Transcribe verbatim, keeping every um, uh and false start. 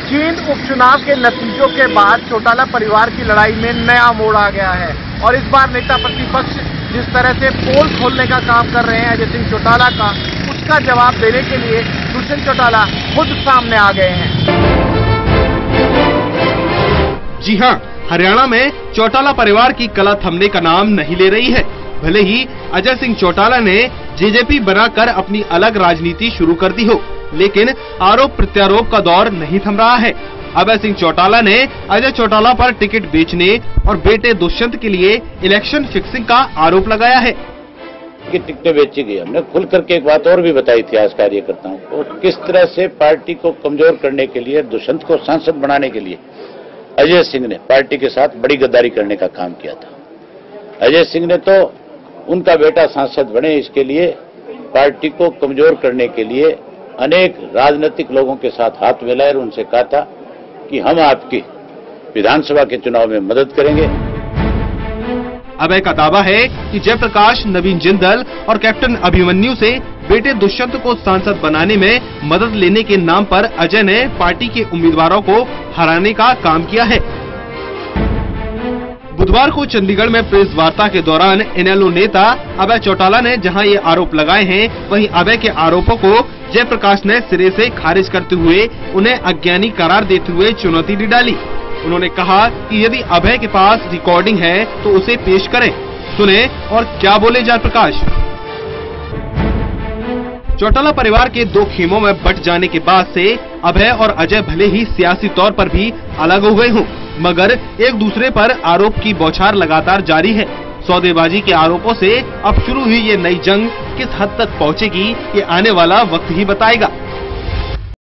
जींद उपचुनाव के नतीजों के बाद चौटाला परिवार की लड़ाई में नया मोड़ आ गया है और इस बार नेता प्रतिपक्ष जिस तरह से पोल खोलने का काम कर रहे हैं अजय सिंह चौटाला का, उसका जवाब देने के लिए दुष्यंत चौटाला खुद सामने आ गए हैं। जी हां, हरियाणा में चौटाला परिवार की कला थमने का नाम नहीं ले रही है। भले ही अजय सिंह चौटाला ने जेजेपी बनाकर अपनी अलग राजनीति शुरू कर दी हो, लेकिन आरोप प्रत्यारोप का दौर नहीं थम रहा है। अभय सिंह चौटाला ने अजय चौटाला पर टिकट बेचने और बेटे दुष्यंत के लिए इलेक्शन फिक्सिंग का आरोप लगाया है कि टिकटें बेची गई। हमने खुल करके एक बात और भी बताई थी आज कार्यकर्ताओं को, किस तरह से पार्टी को कमजोर करने के लिए, दुष्यंत को सांसद बनाने के लिए अजय सिंह ने पार्टी के साथ बड़ी गद्दारी करने का काम किया था। अजय सिंह ने तो उनका बेटा सांसद बने, इसके लिए पार्टी को कमजोर करने के लिए अनेक राजनीतिक लोगों के साथ हाथ मिलाए और उनसे कहा था कि हम आपकी विधानसभा के चुनाव में मदद करेंगे। अभय का दावा है कि जयप्रकाश, नवीन जिंदल और कैप्टन अभिमन्यु से बेटे दुष्यंत को सांसद बनाने में मदद लेने के नाम पर अजय ने पार्टी के उम्मीदवारों को हराने का काम किया है। बुधवार को चंडीगढ़ में प्रेस वार्ता के दौरान इनेलो नेता अभय चौटाला ने जहां ये आरोप लगाए हैं, वहीं अभय के आरोपों को जयप्रकाश ने सिरे से खारिज करते हुए उन्हें अज्ञानी करार देते हुए चुनौती दी डाली। उन्होंने कहा कि यदि अभय के पास रिकॉर्डिंग है तो उसे पेश करें। सुने और क्या बोले जयप्रकाश। चौटाला परिवार के दो खेमों में बंट जाने के बाद से अभय और अजय भले ही सियासी तौर पर भी अलग हो गए हों, मगर एक दूसरे पर आरोप की बौछार लगातार जारी है। सौदेबाजी के आरोपों से अब शुरू हुई ये नई जंग किस हद तक पहुंचेगी, ये आने वाला वक्त ही बताएगा।